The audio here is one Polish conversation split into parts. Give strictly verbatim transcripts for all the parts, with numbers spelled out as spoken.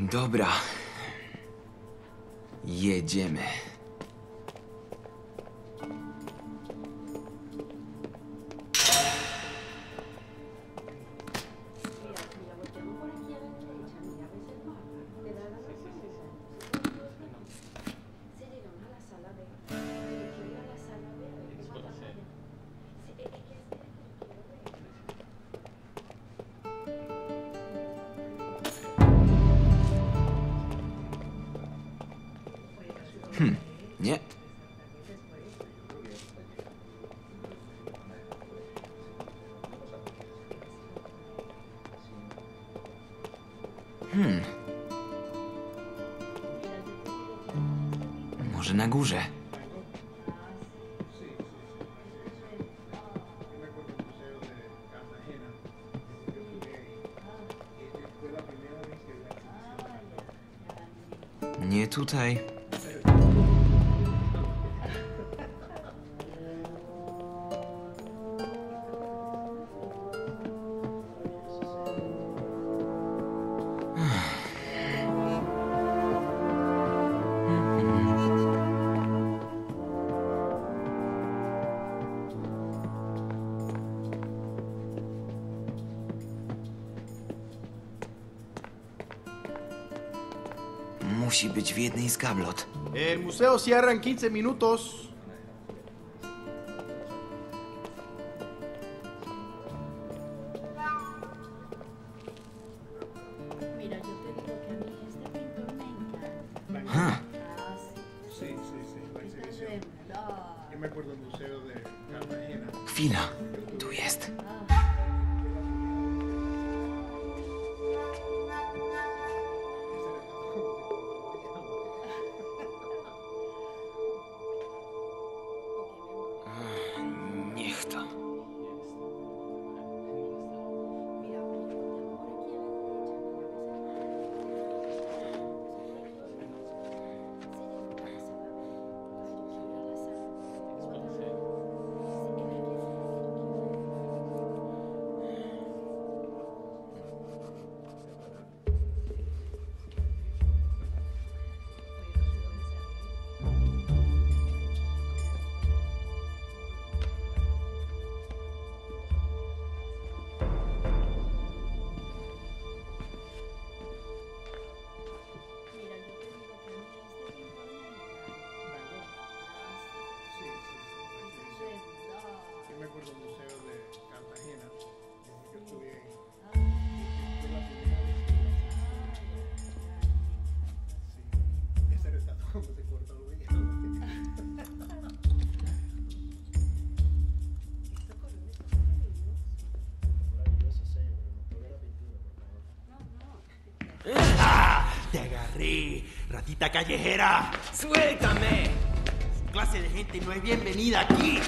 Dobra. Jedziemy. Hmm, nie. Hmm. Może na górze. Nie tutaj. Musi być w jednej z gablot. El museo cierra en quince minutos. Mira, yo te digo que a mí este pintor me encanta. Ah, Ah, sí. Sí, sí, sí, la exhibición. Tremendo. Yo me acuerdo del museo de Cartagena. chwila. Tu jest. Niech to. Yo me acuerdo del museo de Cartagena. Yo estuve ahí. Fue la primera vez que sí, ese retrato cuando se corta lo veía. Maravilloso sello, pero no toque la pintura, por favor. ¡Ah! ¡Te agarré! ¡Ratita callejera! ¡Suéltame! Su clase de gente no es bienvenida aquí.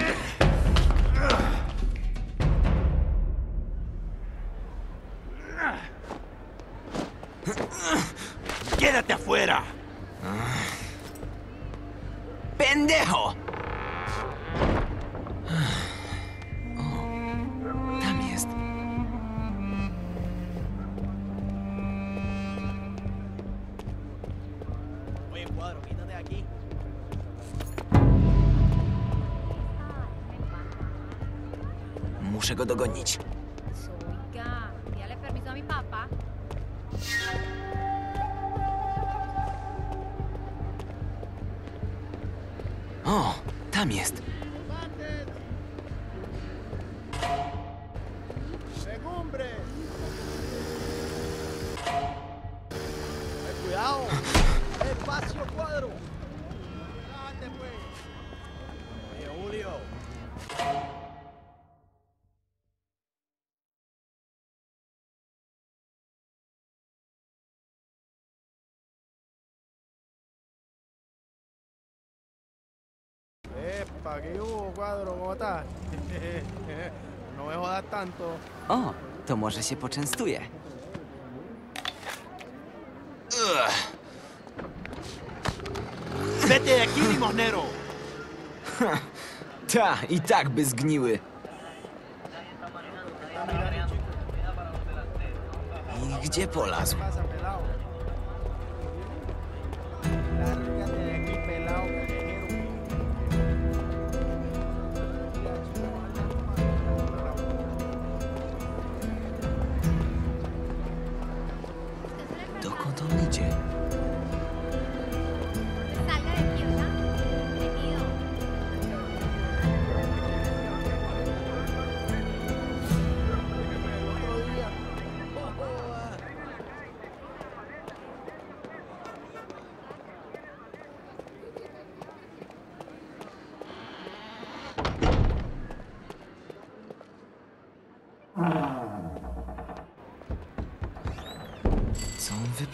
¡Quédate afuera! ¡Pendejo! O, tam jest. Oye, Cuadro, quítate de aquí. Muszę go dogonić. Oiga, pídale permiso a mi papá. O, tam jest. ¡Legumbre! Eh, ¡Cuidado! ¡Espacio, Cuadro! ¡Bájate, pues! Oye, Julio. Epa, ¿qué hubo, Cuadro? ¿Cómo estás? No me jodas tanto. O, to może się poczęstuje. Ugh. ¡Vete de aquí, limosnero! Ta, i tak by zgniły. I gdzie polazł? Pasa, pelado.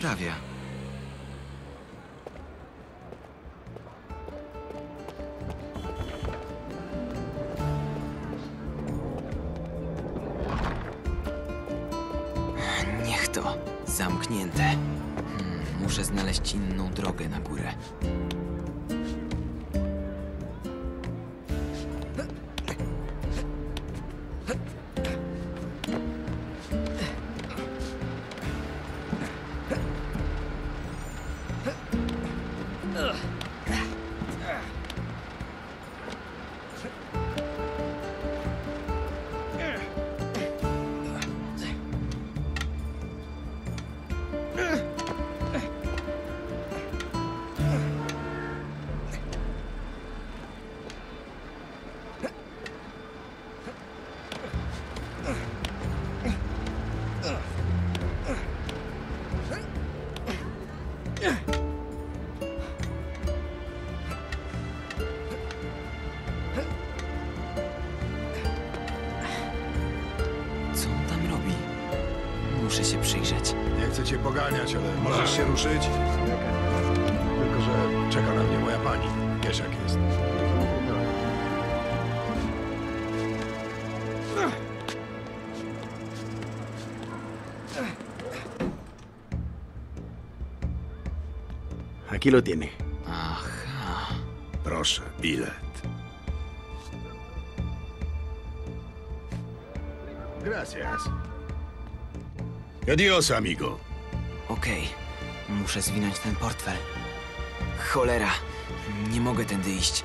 naprawia. Niech to. Zamknięte. Hmm, muszę znaleźć inną drogę na górę. Co on tam robi? Muszę się przyjrzeć. Nie chcę cię poganiać, ale możesz się ruszyć? Tylko, że czeka na mnie moja pani. Wiesz jak jest. Aquí lo tiene. Aha. Proszę, bilet. Gracias. Adios, amigo. Okej. Muszę zwinąć ten portfel. Cholera. Nie mogę tędy iść.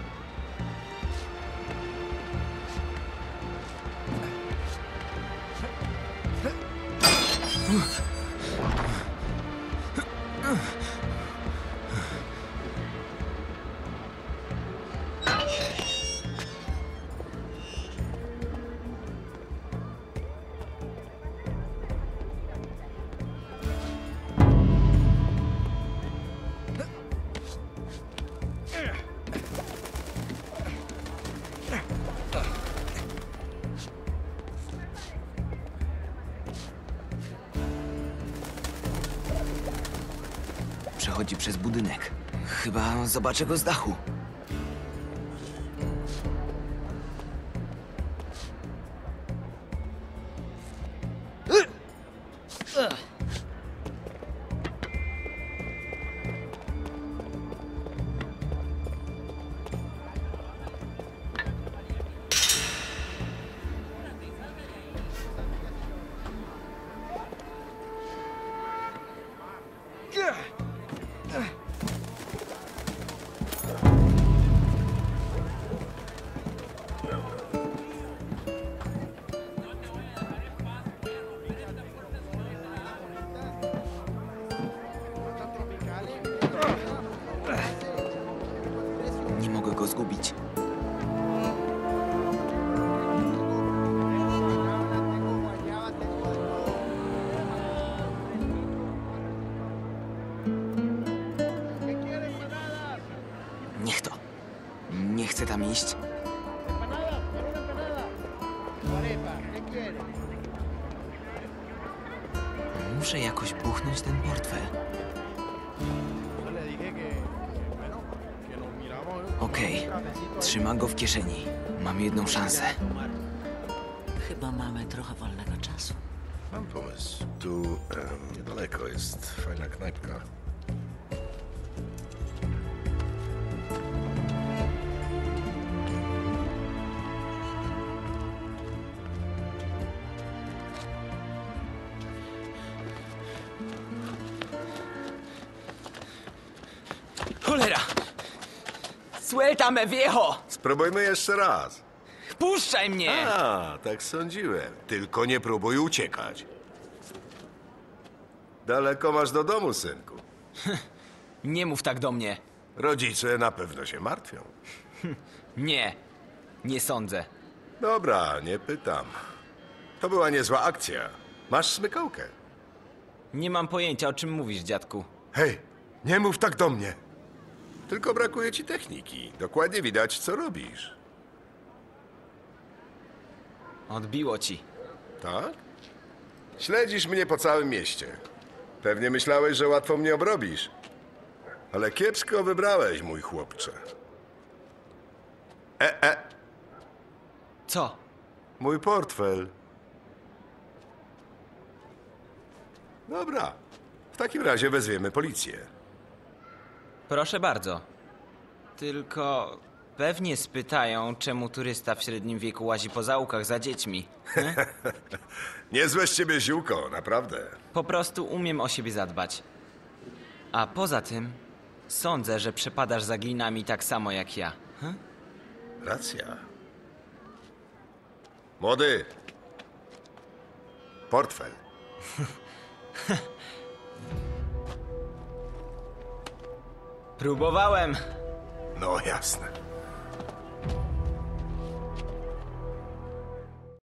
Przechodzi przez budynek. Chyba zobaczę go z dachu. Nie mogę go zgubić. Niech to. Nie chcę tam iść. Muszę jakoś buchnąć ten portfel. Okej, trzyma go w kieszeni. Mam jedną szansę. Chyba mamy trochę wolnego czasu. Mam pomysł. Tu em, niedaleko jest fajna knajpka. Cholera! Suéltame, viejo! Spróbujmy jeszcze raz. Puszczaj mnie! A, tak sądziłem. Tylko nie próbuj uciekać. Daleko masz do domu, synku. Nie mów tak do mnie. Rodzice na pewno się martwią. Nie, nie sądzę. Dobra, nie pytam. To była niezła akcja. Masz smykałkę. Nie mam pojęcia, o czym mówisz, dziadku. Hej, nie mów tak do mnie. Tylko brakuje ci techniki. Dokładnie widać, co robisz. Odbiło ci. Tak? Śledzisz mnie po całym mieście. Pewnie myślałeś, że łatwo mnie obrobisz. Ale kiepsko wybrałeś, mój chłopcze. E, e, Co? mój portfel. Dobra. W takim razie wezwiemy policję. Proszę bardzo. Tylko pewnie spytają, czemu turysta w średnim wieku łazi po zaułkach za dziećmi. Nie? Niezłe z ciebie ziółko, naprawdę. Po prostu umiem o siebie zadbać. A poza tym, sądzę, że przepadasz za glinami tak samo jak ja. Hm? Racja. Młody. Portfel. Próbowałem. No jasne.